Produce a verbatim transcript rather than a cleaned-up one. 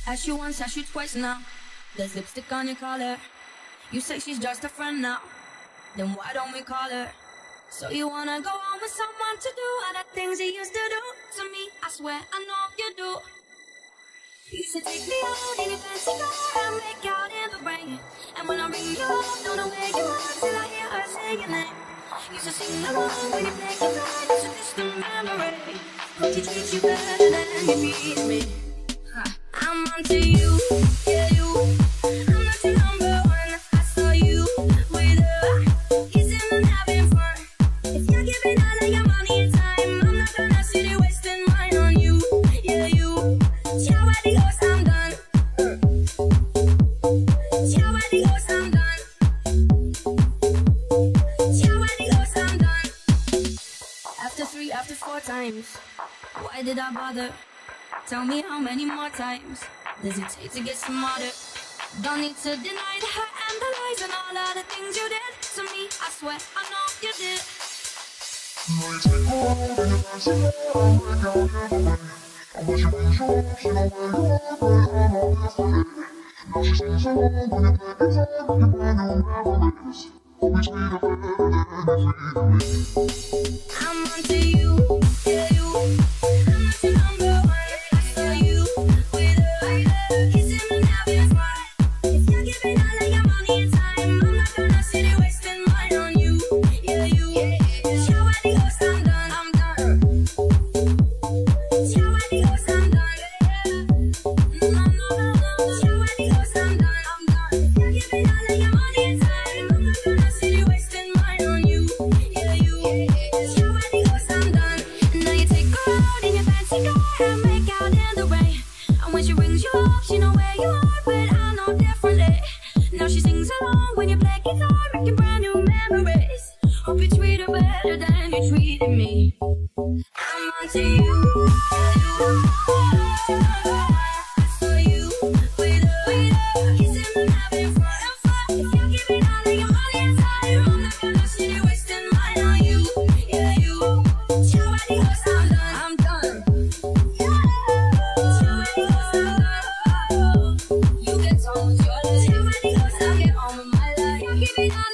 Asked you once, asked you twice now. There's lipstick on your collar. You say she's just a friend now. Then why don't we call her? So you wanna go on with someone to do all the things you used to do to me? I swear I know you do. You used to take me out in your fancy car and make out in the rain. And when I ring you up, don't know where you are till I hear her say your name. Used to sing along when you play guitar, it's a distant memory. Hope she treats you better than you treat me. Huh. I'm onto you, yeah you. I'm not your number one. I saw you with her, kissing and having fun. If you're giving all of your money and time, I'm not gonna sit here wasting mine on you, yeah you. Ciao adios, I'm done. Ciao adios, I'm done. Ciao adios, I'm done. After three, after four times, why did I bother? Tell me how many more times does it take to get smarter? Don't need to deny the hurt and the lies and all of the things you did to me. I swear I know you did. I'm onto you, yeah you. I'm not your number one. I saw you with her, kissing and having fun. If you're giving all of your money and time, I'm not gonna sit here wasting mine on you, yeah you. Ciao adios, I'm done, I'm done. Ciao adios, I'm done. No, no, no, no. Ciao adios, I'm done, I'm done. If you're giving all of your money and time, I'm not gonna sit here wasting mine on you, yeah you. Ciao adios, I'm done. Now you take her out in your fancy car and make out in the rain. And when she rings you up, she know where you are, but I know differently. Now she sings along when you play guitar, making brand new memories. Hope you treat her better than you treated me. I'm onto you, I saw you with her, kissing and having fun. If you're giving all of your money and time, I'm not gonna sit here wasting mine on you, yeah you. Ciao adios, I'm done, I'm done. Yeah. Ciao adios, I'm done. You get on with your life. Ciao adios, I get on with my life. You're giving all